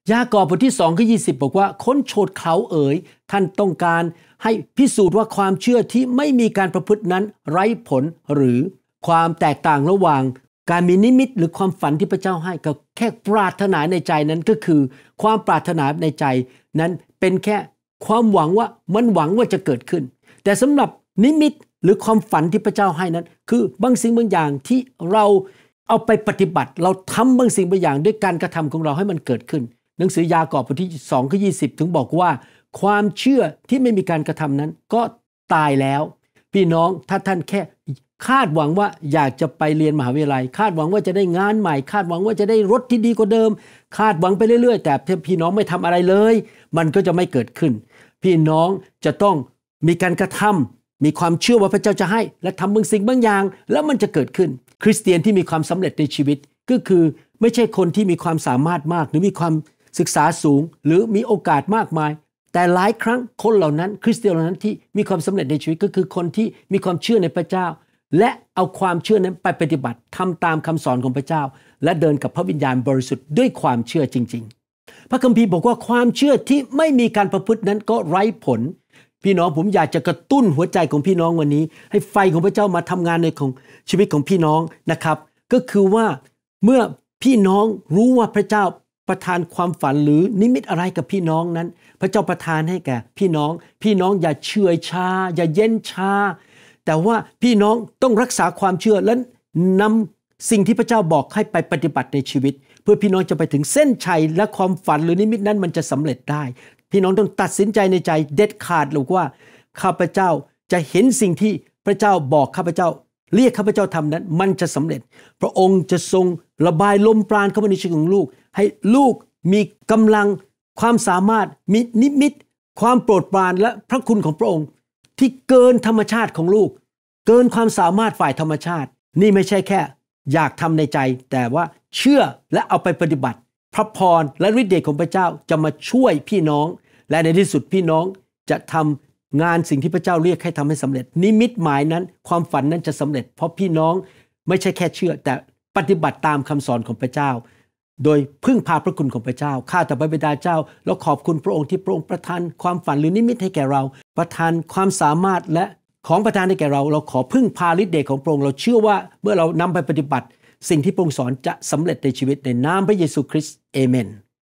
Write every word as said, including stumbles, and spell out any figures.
ยากอบบทที่สองข้อยี่สิบบอกว่าค้นโฉดเขาเอ๋ยท่านต้องการให้พิสูจน์ว่าความเชื่อที่ไม่มีการประพฤตินั้นไร้ผลหรือความแตกต่างระหว่างการมีนิมิตหรือความฝันที่พระเจ้าให้กับแค่ปรารถนาในใจนั้นก็คือความปรารถนาในใจนั้นเป็นแค่ความหวังว่ามันหวังว่าจะเกิดขึ้นแต่สำหรับนิมิตหรือความฝันที่พระเจ้าให้นั้นคือบางสิ่งบางอย่างที่เราเอาไปปฏิบัติเราทำบางสิ่งบางอย่างด้วยการกระทำของเราให้มันเกิดขึ้นหนังสือยากอบบทที่สองข้อยี่สิบถึงบอกว่าความเชื่อที่ไม่มีการกระทำนั้นก็ตายแล้วพี่น้องถ้าท่านแค่คาดหวังว่าอยากจะไปเรียนมหาวิทยาลัยคาดหวังว่าจะได้งานใหม่คาดหวังว่าจะได้รถที่ดีกว่าเดิมคาดหวังไปเรื่อยๆแต่ถ้าพี่น้องไม่ทำอะไรเลยมันก็จะไม่เกิดขึ้นพี่น้องจะต้องมีการกระทำมีความเชื่อว่าพระเจ้าจะให้และทำบางสิ่งบางอย่างแล้วมันจะเกิดขึ้นคริสเตียนที่มีความสำเร็จในชีวิตก็คือไม่ใช่คนที่มีความสามารถมากหรือมีความศึกษาสูงหรือมีโอกาสมากมายแต่หลายครั้งคนเหล่านั้นคริสเตียนเหล่านั้นที่มีความสำเร็จในชีวิตก็คือคนที่มีความเชื่อในพระเจ้าและเอาความเชื่อนั้นไปปฏิบัติทำตามคำสอนของพระเจ้าและเดินกับพระวิญญาณบริสุทธิ์ด้วยความเชื่อจริงๆพระคัมภีร์บอกว่าความเชื่อที่ไม่มีการประพฤตินั้นก็ไร้ผลพี่น้องผมอยากจะกระตุ้นหัวใจของพี่น้องวันนี้ให้ไฟของพระเจ้ามาทำงานในของชีวิตของพี่น้องนะครับก็คือว่าเมื่อพี่น้องรู้ว่าพระเจ้าประทานความฝันหรือนิมิตอะไรกับพี่น้องนั้นพระเจ้าประทานให้แก่พี่น้องพี่น้องอย่าเฉื่อยชาอย่าเย็นชาแต่ว่าพี่น้องต้องรักษาความเชื่อและนำสิ่งที่พระเจ้าบอกให้ไปปฏิบัติในชีวิตเพื่อพี่น้องจะไปถึงเส้นชัยและความฝันหรือนิมิตนั้นมันจะสำเร็จได้พี่น้องต้องตัดสินใจในใจเด็ดขาดเลยว่าข้าพเจ้าจะเห็นสิ่งที่พระเจ้าบอกข้าพเจ้าเรียกข้าพเจ้าทำนั้นมันจะสำเร็จพระองค์จะทรงระบายลมปราณเข้ามาในชีวิตของลูกให้ลูกมีกำลังความสามารถมีนิมิตความโปรดปรานและพระคุณของพระองค์ที่เกินธรรมชาติของลูกเกินความสามารถฝ่ายธรรมชาตินี่ไม่ใช่แค่อยากทำในใจแต่ว่าเชื่อและเอาไปปฏิบัติพระพรและฤทธิ์เดชของพระเจ้าจะมาช่วยพี่น้องและในที่สุดพี่น้องจะทำงานสิ่งที่พระเจ้าเรียกให้ทำให้สำเร็จนิมิตหมายนั้นความฝันนั้นจะสำเร็จเพราะพี่น้องไม่ใช่แค่เชื่อแต่ปฏิบัติตามคำสอนของพระเจ้าโดยพึ่งพาพระคุณของพระเจ้าข้าแต่พระบิดาเจ้าเราขอบคุณพระองค์ที่พระองค์ประทานความฝันหรือนิมิตให้แก่เราประทานความสามารถและของประทานให้แก่เราเราขอพึ่งพาฤทธิ์เดชของพระองค์เราเชื่อว่าเมื่อเรานำไปปฏิบัติสิ่งที่พระองค์สอนจะสำเร็จในชีวิตในนามพระเยซูคริสต์เอเมน